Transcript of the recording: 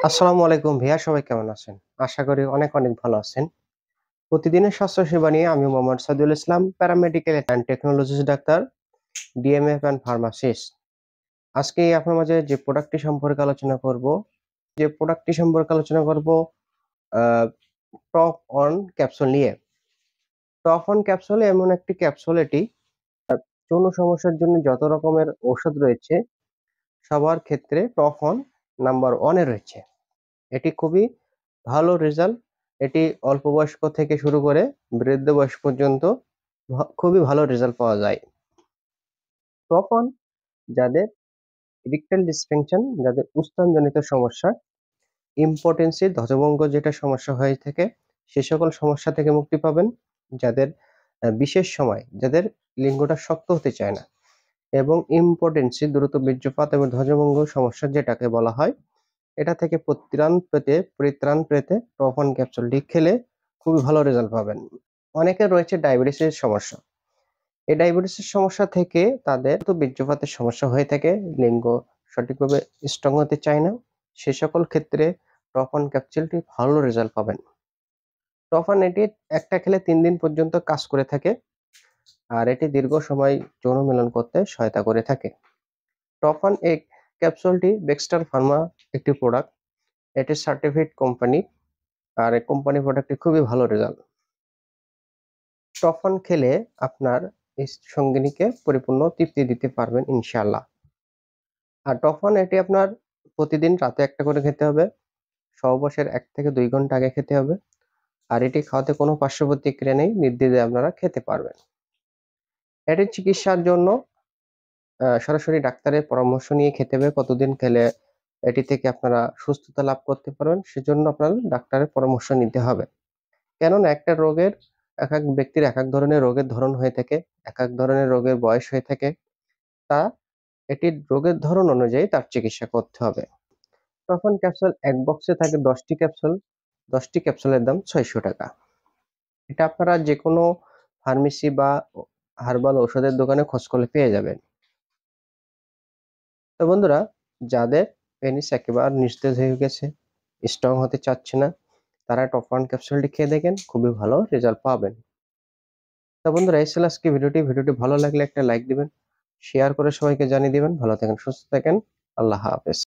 আসসালামু আলাইকুম ভাইয়া, সবাই কেমন আছেন? আশা করি অনেক ভালো আছেন। প্রতিদিনের স্বাস্থ্য সেবা নিয়ে আমি Mohammad Saidul Islam, paramedical and technologist ডাক্তার, ডিএমএফ অ্যান্ড ফার্মাসিস্ট। আজকে আপনার মাঝে যে প্রোডাক্টটি সম্পর্কে আলোচনা করব, আহ টপ অন ক্যাপসুল নিয়ে। টপ অন ক্যাপসুল এমন একটি ক্যাপসুল, এটি যৌন সমস্যার জন্য যত রকমের ঔষধ রয়েছে সবার ক্ষেত্রে টপ অন নাম্বার 1 এ রয়েছে। এটি খুবই ভালো রেজাল্ট। এটি অল্প বয়স্ক থেকে শুরু করে বৃদ্ধ বয়স পর্যন্ত খুবই ভালো রেজাল্ট পাওয়া যায়। তখন যাদের ইরেকটাইল ডিসফাংশন, যাদের উস্তানজনিত সমস্যা, ইম্পোটেন্সি ধ্বজভঙ্গ যেটা সমস্যা হয়ে থাকে, সে সকল সমস্যা থেকে মুক্তি পাবেন। যাদের বিশেষ সময় যাদের লিঙ্গটা শক্ত হতে চায় না, এবং ইম্পোটেন্সি দ্রুত বীর্যপাত এবং ধ্বজভঙ্গ সমস্যা যেটাকে বলা হয়, এটা থেকে পরিত্রাণ পেতে টপ অন ক্যাপসুলটি খেলে খুবই ভালো রেজাল্ট পাবেন। অনেকের রয়েছে ডায়াবেটিসের সমস্যা। এই ডায়াবেটিসের সমস্যা থেকে তাদের তো বীর্যপাতের সমস্যা হয়ে থাকে, লিঙ্গ সঠিকভাবে স্ট্রং হতে চায় না, সে সকল ক্ষেত্রে টপ অন ক্যাপসুলটি ভালো রেজাল্ট পাবেন। টপ অন এটি একটা খেলে 3 দিন পর্যন্ত কাজ করে থাকে, আর এটি দীর্ঘ সময় যৌন মিলন করতে সহায়তা করে থাকে। টপ অন এই ক্যাপসুলটি বেক্সটার ফার্মা একটি প্রোডাক্ট। এটি সার্টিফাইড কোম্পানি, আর এই কোম্পানি প্রোডাক্টটি খুবই ভালো রেজাল্ট। টপ অন খেলে আপনার সঙ্গিনীকে পরিপূর্ণ তৃপ্তি দিতে পারবেন ইনশাআল্লাহ। আর টপ অন এটি আপনার প্রতিদিন রাতে একটা করে খেতে হবে, সহবাসের 1 থেকে 2 ঘন্টা আগে খেতে হবে। আর এটি খাওয়াতে কোনো পার্শ্ব প্রতিক্রিয়া নেই, নির্দ্বিধায় আপনারা খেতে পারবেন। এটির চিকিৎসার জন্য সরাসরি ডাক্তারের পরামর্শ নিয়ে খেতে হবে, কতদিন খেলে এটি থেকে আপনারা সুস্থতা লাভ করতে পারবেন, সেজন্য আপনার ডাক্তারের পরামর্শ নিতে হবে। কেননা একটা রোগের, এক এক ব্যক্তির এক এক ধরনের রোগের ধরন হয়ে থাকে, এক এক ধরনের রোগের বয়স হয়ে থাকে, তা এটির রোগের ধরন অনুযায়ী তার চিকিৎসা করতে হবে। তখন ক্যাপসুল এক বক্সে থাকে 10টি ক্যাপসুল। 10টি ক্যাপসুলের দাম 600 টাকা। এটা আপনারা যে কোনো ফার্মেসি বা হার্বাল ঔষধের দোকানে খোঁজ করলে পেয়ে যাবেন। তো বন্ধুরা, যাদের পেনিস একেবারে নিস্তেজ হয়ে গেছে, স্ট্রং হতে চাচ্ছে না, তারা টপ অন ক্যাপসুলটি খেয়ে দেখেন, খুবই ভালো রেজাল্ট পাবেন। তো বন্ধুরা, এই ছিল আজকে ভিডিওটি ভালো লাগলে একটা লাইক দিবেন, শেয়ার করে সবাইকে জানিয়ে দিবেন। ভালো থাকেন, সুস্থ থাকেন, আল্লাহ হাফেজ।